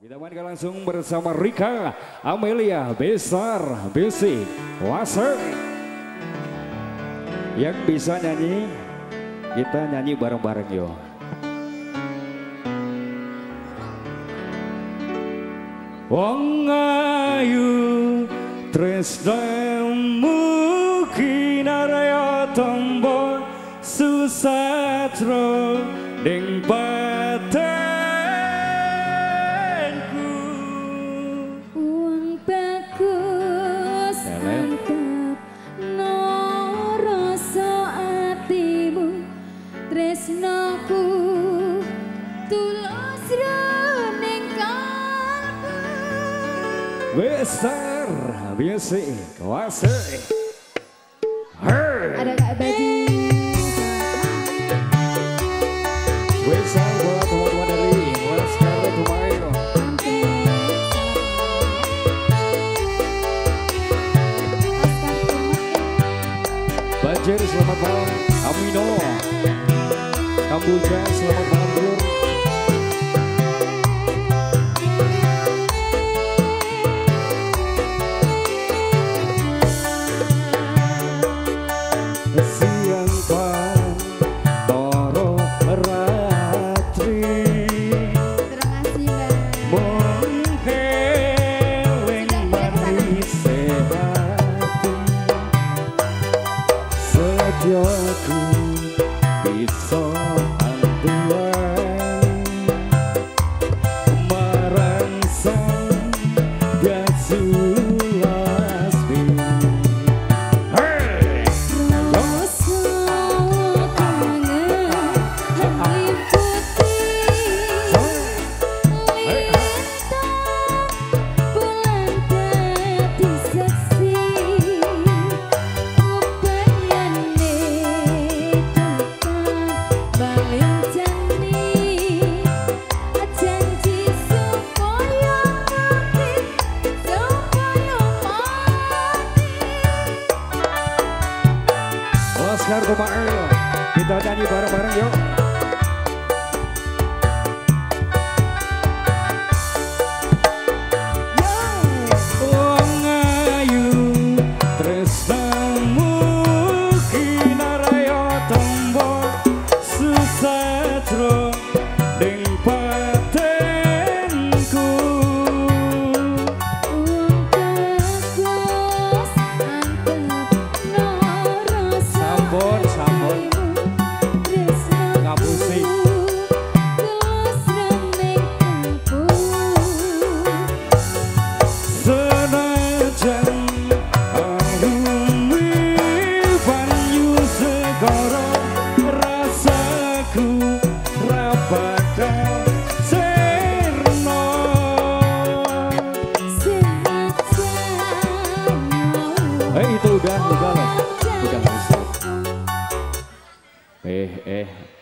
Kita mainkan langsung bersama Rika, Amelia, Besar, Besi, Laser. Yang bisa nyanyi, kita nyanyi bareng-bareng yuk. Wong ayu tresnamu kinaraya tombo susatro ning batenku. Wong bagus mantap no rasa atimu tresnaku tulus ning kalbu. Besar, biasa, kuasa. Ada Kak Baji. Besar buat teman-teman dari Laskar Tumayo. Banjir selamat malam, Amino. Kamboja selamat malam bro. Aku bisa antuan merangsang gasulas bin. Rasa kangen meliputi lintang bulan dadi seksi. Laskar Tumayo, kita nyanyi bareng-bareng yuk. Wong ayu tresnamu kinaraya tombo susatro ning batenku. Wong bagus antep no rasa Sampun ngapusi. Senajan arumi banyu segara rasaku ra bakal sirna. Itu udah loh. Udah bisa.